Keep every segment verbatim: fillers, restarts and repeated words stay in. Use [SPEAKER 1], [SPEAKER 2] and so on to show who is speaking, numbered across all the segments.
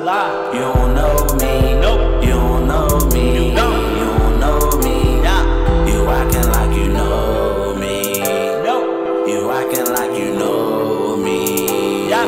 [SPEAKER 1] lie.
[SPEAKER 2] You don't know me.
[SPEAKER 1] Nope.
[SPEAKER 2] You don't know me.
[SPEAKER 1] You don't.
[SPEAKER 2] You don't know me.
[SPEAKER 1] Yeah.
[SPEAKER 2] You acting like you know me.
[SPEAKER 1] Nope.
[SPEAKER 2] You acting like you know me.
[SPEAKER 1] Yeah.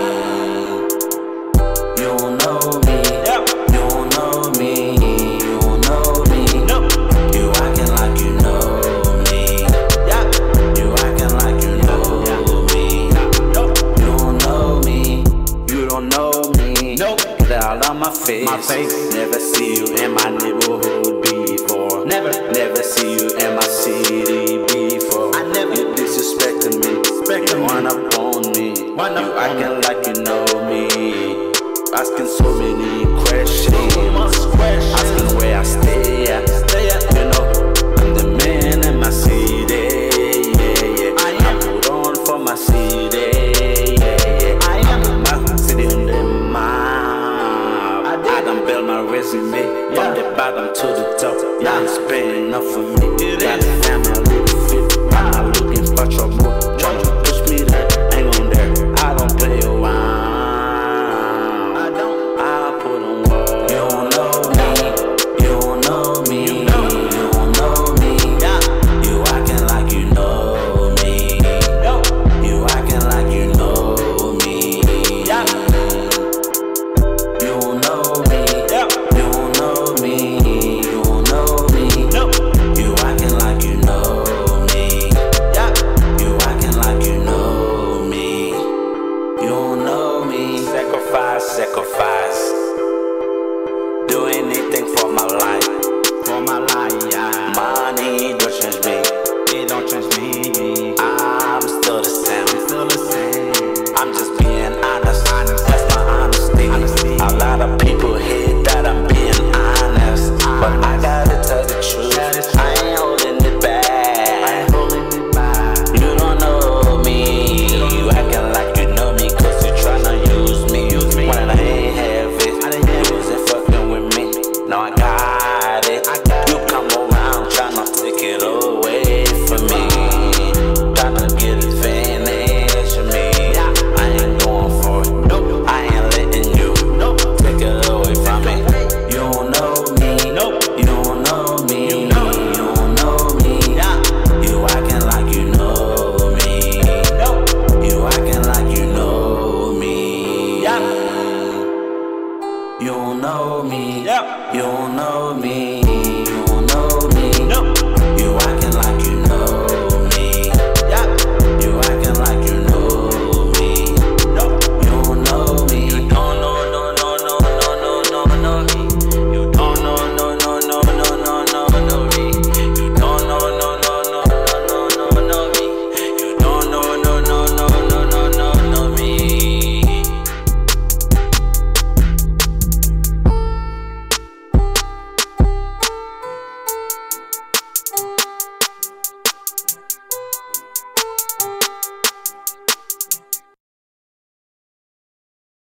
[SPEAKER 2] You don't know me.
[SPEAKER 1] Yep.
[SPEAKER 2] You don't know me. You don't know me.
[SPEAKER 1] Nope.
[SPEAKER 2] You acting like you know me.
[SPEAKER 1] Yeah.
[SPEAKER 2] You acting like you know me.
[SPEAKER 1] Nope.
[SPEAKER 2] You don't know me. You don't know me.
[SPEAKER 1] Nope.
[SPEAKER 2] Get out of my face.
[SPEAKER 1] My face.
[SPEAKER 2] Never see you in my neighborhood before.
[SPEAKER 1] Never.
[SPEAKER 2] Never see you in my city before.
[SPEAKER 1] I never.
[SPEAKER 2] You disrespecting me.
[SPEAKER 1] Disrespecting
[SPEAKER 2] You
[SPEAKER 1] me.
[SPEAKER 2] run up on me.
[SPEAKER 1] Run up
[SPEAKER 2] You
[SPEAKER 1] on
[SPEAKER 2] acting
[SPEAKER 1] me.
[SPEAKER 2] like you know me. Asking so many questions.
[SPEAKER 1] So much questions.
[SPEAKER 2] Asking where I stay at.
[SPEAKER 1] Stay at.
[SPEAKER 2] You know, I'm the man in my city. Yeah, yeah.
[SPEAKER 1] I am.
[SPEAKER 2] I put on for my city. Yeah, yeah.
[SPEAKER 1] I am.
[SPEAKER 2] My city in the map.
[SPEAKER 1] I did.
[SPEAKER 2] I done built my resume.
[SPEAKER 1] Yeah.
[SPEAKER 2] From the bottom to the top.
[SPEAKER 1] Yeah.
[SPEAKER 2] Now it's paying enough for me.
[SPEAKER 1] It
[SPEAKER 2] Got
[SPEAKER 1] is.
[SPEAKER 2] a family to fit. I'm not looking for trouble. Trying to push me there. Ain't on there. I don't play around.
[SPEAKER 1] I don't.
[SPEAKER 2] I put on work. You don't know me. You don't know me.
[SPEAKER 1] You know.
[SPEAKER 2] You don't know me.
[SPEAKER 1] Yeah.
[SPEAKER 2] You acting like you know me.
[SPEAKER 1] Nope.
[SPEAKER 2] You acting like you know me.
[SPEAKER 1] Yeah.
[SPEAKER 2] You don't know me.
[SPEAKER 1] Yep.
[SPEAKER 2] You don't know me. You don't know me.
[SPEAKER 1] Nope.
[SPEAKER 2] You acting like you know me.
[SPEAKER 1] Yeah.
[SPEAKER 2] You acting like you know me. You don't know me. Sacrifice, sacrifice. Do anything for my life.
[SPEAKER 1] For my life. Yeah.
[SPEAKER 2] Money don't change me.
[SPEAKER 1] It don't change me.
[SPEAKER 2] I'm still the same.
[SPEAKER 1] Still the same.
[SPEAKER 2] I'm just being honest.
[SPEAKER 1] Honest.
[SPEAKER 2] That's my honesty.
[SPEAKER 1] Honesty.
[SPEAKER 2] A lot of people hate that I'm being honest, but I gotta tell the truth.
[SPEAKER 1] Tell the truth.
[SPEAKER 2] I ain't holding it back.
[SPEAKER 1] I ain't holding it back.
[SPEAKER 2] You don't know me. You acting like you know me, cause you tryna use me.
[SPEAKER 1] Use me.
[SPEAKER 2] When I ain't have it,
[SPEAKER 1] I didn't have
[SPEAKER 2] you wasn't fucking with me. Now I got it.
[SPEAKER 1] I got
[SPEAKER 2] You come around tryna take it away from me, tryna get advantage of me.
[SPEAKER 1] Yeah.
[SPEAKER 2] I ain't going for it.
[SPEAKER 1] Nope.
[SPEAKER 2] I ain't letting you
[SPEAKER 1] Nope.
[SPEAKER 2] take it away from me. You don't know me.
[SPEAKER 1] Nope.
[SPEAKER 2] You don't know me.
[SPEAKER 1] You know.
[SPEAKER 2] You don't know me.
[SPEAKER 1] Yeah.
[SPEAKER 2] You acting like you know me.
[SPEAKER 1] Nope.
[SPEAKER 2] You acting like you know me.
[SPEAKER 1] Yeah.
[SPEAKER 2] You don't know me.
[SPEAKER 1] Yep.
[SPEAKER 2] You don't know me.